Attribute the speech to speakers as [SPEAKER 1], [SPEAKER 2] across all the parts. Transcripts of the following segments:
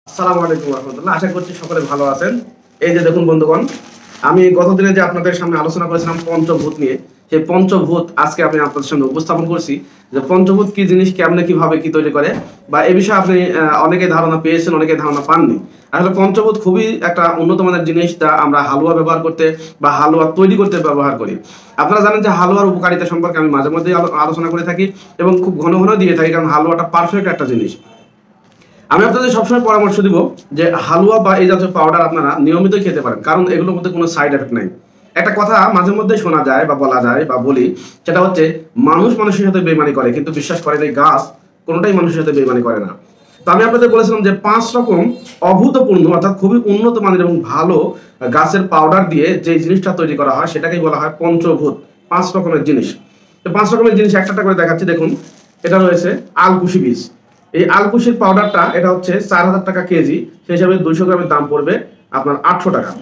[SPEAKER 1] আসসালামু আলাইকুম রাহমাতুল্লাহ। আশা করছি সকলে ভালো আছেন। এই যে দেখুন বন্ধুগণ, আমি গতদিনে যে আপনাদের সামনে আলোচনা করেছিলাম পঞ্চভূত নিয়ে, সেই পঞ্চভূত আজকে আমি আপনাদের সামনে উপস্থাপন করছি যে পঞ্চভূত কি জিনিস, কেমনে কিভাবে কি তৈরি করে, বা এই বিষয়ে আপনি অনেকেই ধারণা পেয়েছেন, অনেকেই ধারণা পাননি। আসলে পঞ্চভূত খুবই একটা উন্নত মানের জিনিস, যা আমরা হালুয়া ব্যবহার করতে বা হালুয়া তৈরি করতে ব্যবহার করি। আপনারা জানেন যে হালুয়ার উপকারিতা সম্পর্কে আমি মাঝে মধ্যেই আলোচনা করে থাকি এবং খুব ঘন ঘন দিয়ে থাকি, কারণ হালুয়াটা পারফেক্ট একটা জিনিস। আমি আপনাদের সবসময় পরামর্শ দিব যে হালুয়া বা এই জাতীয় পাউডার আপনারা নিয়মিত খেতে পারেন, কারণ এগুলোর মধ্যে কোনো সাইড এফেক্ট নাই। একটা কথা মাঝে মধ্যে শোনা যায় বা বলা যায় বা বলি, সেটা হচ্ছে মানুষ মানুষের সাথে বেইমানি করে, কিন্তু বিশ্বাস করেন এই গাছ কোনোটাই মানুষের সাথে বেইমানি করে না। তো আমি আপনাদের বলেছিলাম যে 5 রকম অভূতপূর্ণ অর্থাৎ খুবই উন্নত মানের এবং ভালো গাছের পাউডার দিয়ে যে জিনিসটা তৈরি করা হয় সেটাকেই বলা হয় পঞ্চভূত। 5 রকমের জিনিস। তো 5 রকমের জিনিস একটা করে দেখাচ্ছি। দেখুন, এটা রয়েছে আলকুশি বীজ। এই আলকুশির পাউডারটা এটা হচ্ছে 4000 টাকা কেজি, সেই হিসাবে 200 গ্রামের দাম পড়বে আপনার 800 টাকা।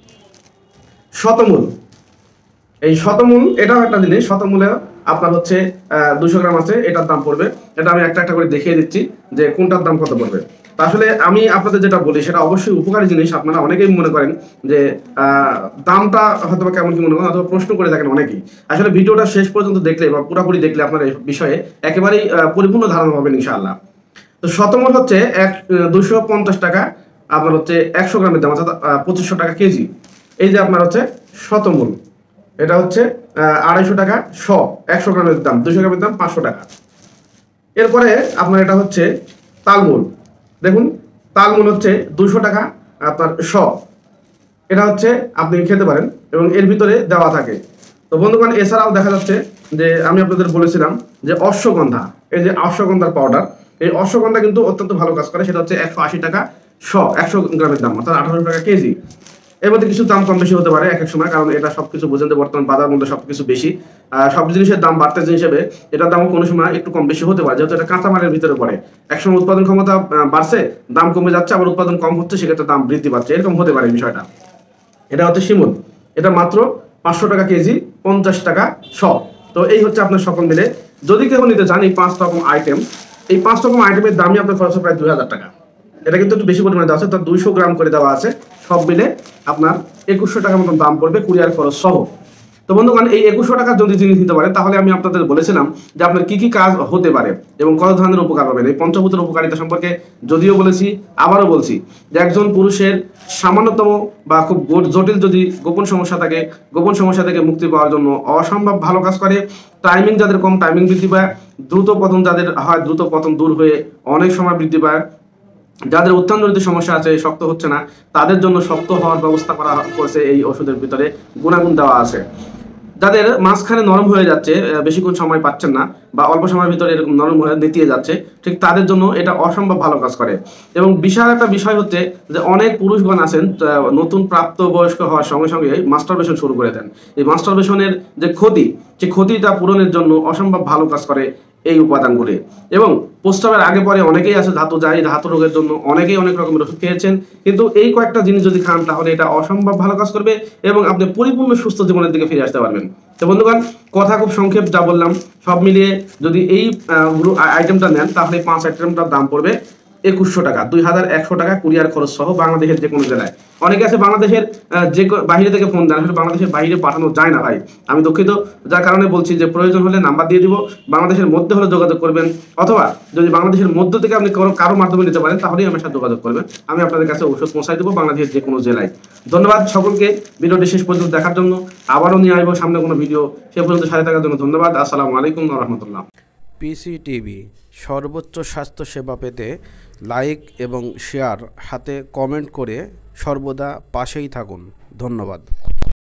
[SPEAKER 1] শতমূল, এই শতমূল এটাও একটা জিনিস। শতমূলে আপনার হচ্ছে 200 গ্রাম আছে, এটার দাম পড়বে, এটা আমি একটা একটা করে দেখিয়ে দিচ্ছি যে কোনটার দাম কত পড়বে। তা আসলে আমি আপনাদের যেটা বলি সেটা অবশ্যই উপকারী জিনিস। আপনারা অনেকেই মনে করেন যে দামটা হয়তো কেমন কি মনে করেন, অথবা প্রশ্ন করে থাকেন অনেকেই। আসলে ভিডিওটা শেষ পর্যন্ত দেখলে বা পুরোপুরি দেখলে আপনার এই বিষয়ে একেবারেই পরিপূর্ণ ধারণা পাবেন ইনশাআল্লাহ। তো শতমূল হচ্ছে 250 টাকা, আপনার হচ্ছে 100 গ্রামের দাম, অর্থাৎ 2500 টাকা কেজি। এই যে আপনার হচ্ছে শতমূল, এটা হচ্ছে 250 টাকা শ, 100 গ্রামের দাম, 200 গ্রামের দাম 500 টাকা। এরপরে আপনার এটা হচ্ছে তালমূল। দেখুন, তালমূল হচ্ছে 200 টাকা আপনার শ, এটা হচ্ছে আপনি খেতে পারেন এবং এর ভিতরে দেওয়া থাকে। তো বন্ধুগণ, এছাড়াও দেখা যাচ্ছে যে আমি আপনাদের বলেছিলাম যে অশ্বগন্ধা, এই যে অশ্বগন্ধার পাউডার, এই অশ্বগন্ধা কিন্তু অত্যন্ত ভালো কাজ করে। সেটা হচ্ছে 180 টাকা শ, 100 গ্রামের দাম, অর্থাৎ 18 টাকা কেজি। এর মধ্যে কিছু দাম কম বেশি হতে পারে এক এক সময়, কারণ এটা সবকিছু বোঝেন যে বর্তমান বাজার মধ্যে সবকিছু বেশি, সব জিনিসের দাম বাড়তেছে হিসেবে এটার দামও কোনো সময় একটু কম বেশি হতে পারে, যেহেতু এটা কাঁচামালের ভিতরে পড়ে। একসময় উৎপাদন ক্ষমতা বাড়ছে, দাম কমে যাচ্ছে, আবার উৎপাদন কম হচ্ছে, সেক্ষেত্রে দাম বৃদ্ধি পাচ্ছে, এরকম হতে পারে বিষয়টা। এটা হচ্ছে শিমুল, এটা মাত্র 500 টাকা কেজি, 50 টাকা শ। তো এই হচ্ছে আপনার সকল মিলে। যদি কেউ নিতে চান এই 5 রকম আইটেম, এই 5 রকম আইটেমের দামই আপনার খরচ প্রায় 2000 টাকা। এটা কিন্তু একটু বেশি পরিমাণে দেওয়া আছে, তার 200 গ্রাম করে দেওয়া আছে। সব মিলে আপনার 2100 টাকার মতন দাম পড়বে, কুরিয়ার খরচ সহ। তো বন্ধুগণ, এই 2100 টাকার যদি জিনিস নিতে পারেন, তাহলে আমি আপনাদের বলেছিলাম যে আপনার কি কি কাজ হতে পারে এবং কত ধরনের উপকার পাবেন। এই পঞ্চভূতের উপকারিতা সম্পর্কে যদিও বলেছি, আবারও বলছি যে একজন পুরুষের সামান্যতম বা খুব জটিল যদি গোপন সমস্যা থাকে, গোপন সমস্যা থেকে মুক্তি পাওয়ার জন্য অসম্ভব ভালো কাজ করে। টাইমিং যাদের কম, টাইমিং বৃদ্ধি পায়। দ্রুত পতন যাদের হয়, দ্রুত পতন দূর হয়ে অনেক সময় বৃদ্ধি পায়। যাদের উত্থানজনিত সমস্যা আছে, শক্ত হচ্ছে না, তাদের জন্য শক্ত হওয়ার ব্যবস্থা করা করেছে। এই ওষুধের ভিতরে গুণাগুণ দেওয়া আছে। যাদের মাঝখানে নরম হয়ে যাচ্ছে, বেশিক্ষণ সময় পাচ্ছেন না, বা অল্প সময়ের ভিতরে এরকম নরম হয়ে নেতিয়ে যাচ্ছে, ঠিক তাদের জন্য এটা অসম্ভব ভালো কাজ করে। এবং বিশাল একটা বিষয় হচ্ছে যে অনেক পুরুষগণ আছেন নতুন প্রাপ্তবয়স্ক হওয়ার সঙ্গে সঙ্গে মাস্টারবেশন শুরু করে দেন। এই মাস্টারবেশনের যে ক্ষতি, সেই ক্ষতিটা পূরণের জন্য অসম্ভব ভালো কাজ করে এই উপাদানগুলি। এবং প্রস্রাবের আগে পরে অনেকেই আছে ধাতু যায়, ধাতু রোগের জন্য অনেকেই অনেক রকমের ওষুধ খেয়েছেন, কিন্তু এই কয়েকটা জিনিস যদি খান তাহলে এটা অসম্ভব ভালো কাজ করবে এবং আপনি পরিপূর্ণ সুস্থ জীবনের দিকে ফিরে আসতে পারবেন। তো বন্ধুগণ, কথা খুব সংক্ষেপ যা বললাম, সব মিলিয়ে যদি এই আইটেমটা নেন, তাহলে 5 আইটেমটার দাম পড়বে 2100 টাকা, 2100 টাকা কুরিয়ার খরচ সহ, বাংলাদেশের যে কোনো জেলায়। অনেকে আছে বাংলাদেশের যে বাইরে থেকে ফোন দেন, আসলে বাংলাদেশের বাইরে পাঠানো যায় না ভাই, আমি দুঃখিত। যার কারণে বলছি যে প্রয়োজন হলে নাম্বার দিয়ে দিব, বাংলাদেশের মধ্যে হলে যোগাযোগ করবেন, অথবা যদি বাংলাদেশের মধ্য থেকে আপনি কারো মাধ্যমে নিতে পারেন, তাহলেই আমার সাথে যোগাযোগ করবেন। আমি আপনাদের কাছে ওষুধ পৌঁছাই দেবো বাংলাদেশের যে কোনো জেলায়। ধন্যবাদ সকলকে ভিডিওটি শেষ পর্যন্ত দেখার জন্য। আবারও নিয়ে আসবো সামনে কোনো ভিডিও, সে পর্যন্ত সাথে থাকার জন্য ধন্যবাদ। আসসালামু আলাইকুম ওয়া রাহমাতুল্লাহ।
[SPEAKER 2] পিসিটিভি সর্বোচ্চ স্বাস্থ্য সেবা পেতে লাইক এবং শেয়ার হাতে কমেন্ট করে সর্বদা পাশেই থাকুন। ধন্যবাদ।